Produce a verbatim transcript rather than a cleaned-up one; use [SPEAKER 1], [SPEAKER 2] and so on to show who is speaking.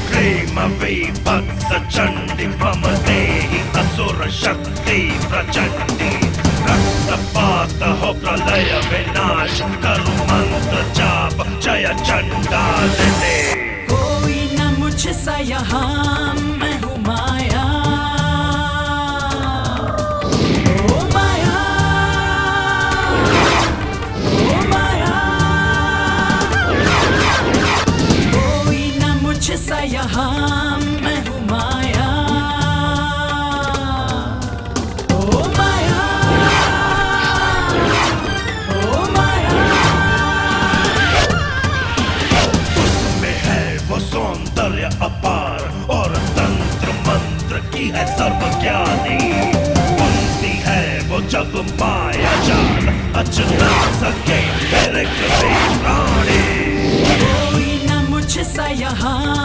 [SPEAKER 1] Cream विभत्स Chandi ममदेहि असुर शक्ति प्रचंडी रक्तपात हो प्रलय विनाश करु मंत्र जाप जय चंडालिनी।
[SPEAKER 2] कोई न मुझसा यहाँ मैं हूँ माया, ओ माया, ओ माया। कोई न मुझसा यहाँ मैं हूँ माया, ओ माया, ओ माया।
[SPEAKER 1] उसमें है वो सौंदर्य अपार और तंत्र मंत्र की है सर्वज्ञानी। बुनती है वो जब माया जाल अचना सके मेरे कभी प्राणी।
[SPEAKER 2] कोई न मुझसा यहाँ